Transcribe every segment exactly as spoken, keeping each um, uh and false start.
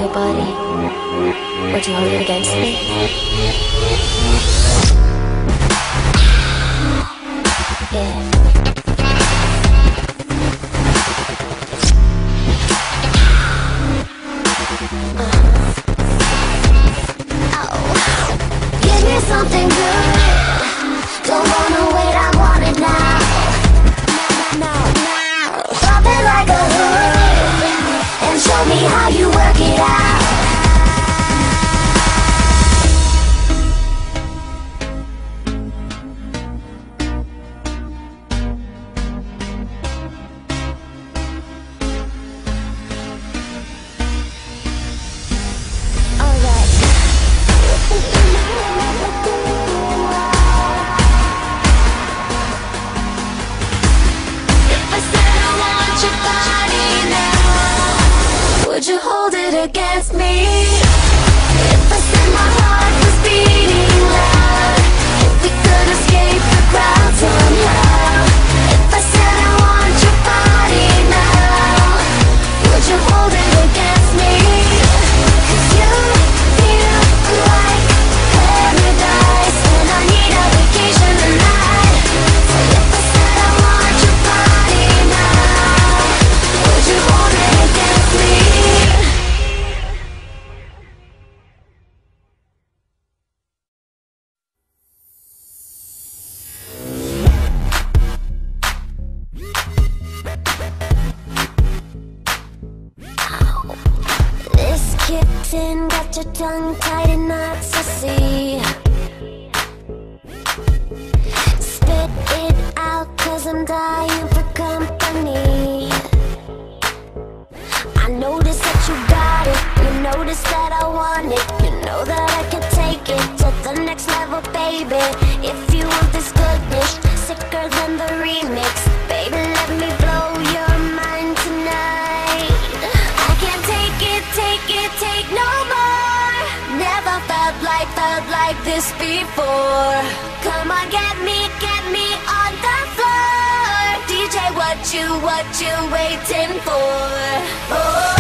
your body, would you hold it against me? Yeah. Something good. Don't wanna wait, I want it now. Now, now. Drop it like a hood and show me how you work it out. Would you hold it against me? If I said my heart was beating loud, if we could escape the crowd somehow, if I said I want your body now, would you hold it against me? 'Cause you feel like paradise, and I need a vacation tonight. So if I said I want your body now, would you hold it against me? This kicked in, got your tongue tied in knots, I see. Spit it out, 'cause I'm dying for company. I notice that you got it, you notice that I want it, you know that I can take it to the next level, baby. If you want this goodness, sicker than the remix, baby, let me blow your mind tonight. I can't take it, take it, take no more. Never felt like, felt like this before. Come on, get me, get me on the floor. D J, what you, what you waiting for? Oh.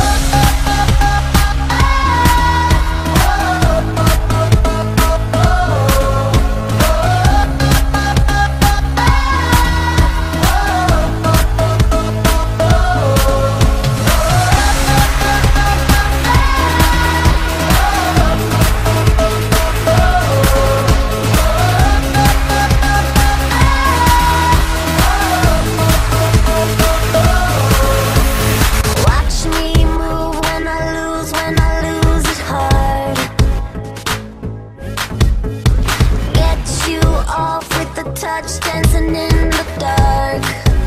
Touch dancing in the dark.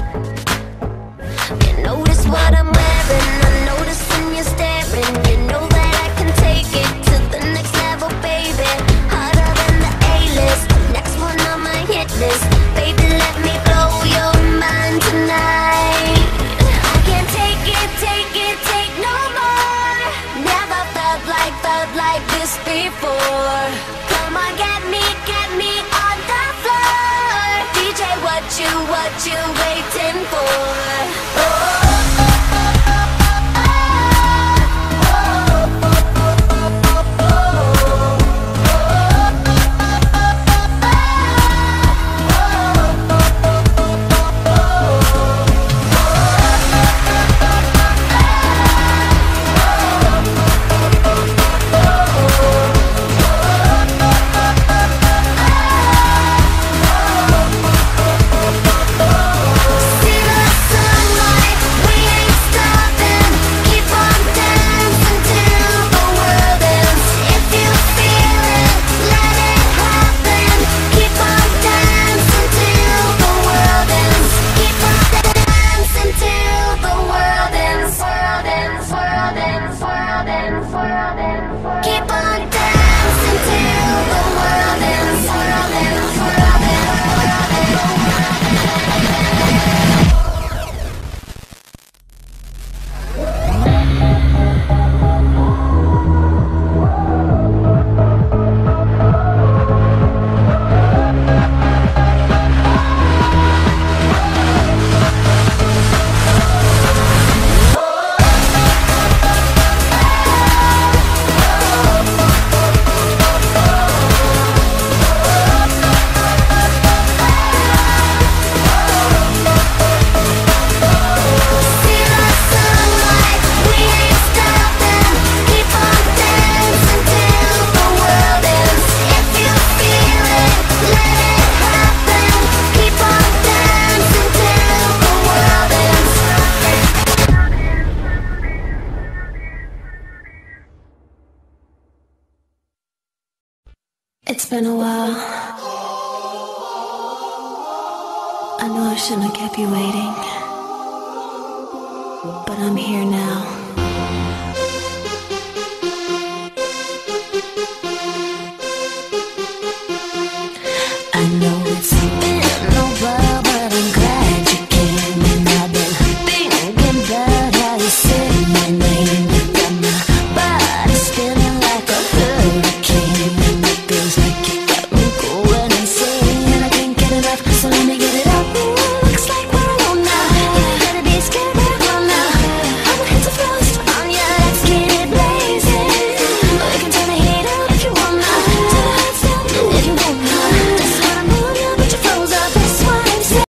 You notice what I'm wearing, I'm noticing you're staring. You know that I can take it to the next level, baby. Harder than the A-list, next one on my hit list. Baby, let me blow your mind tonight. I can't take it, take it, take no more. Never felt like, felt like this before. Come on, get me, get me on the floor. D J, what you, what you waiting for? Oh. Oh It's been a while. I know I shouldn't have kept you waiting, but I'm here now.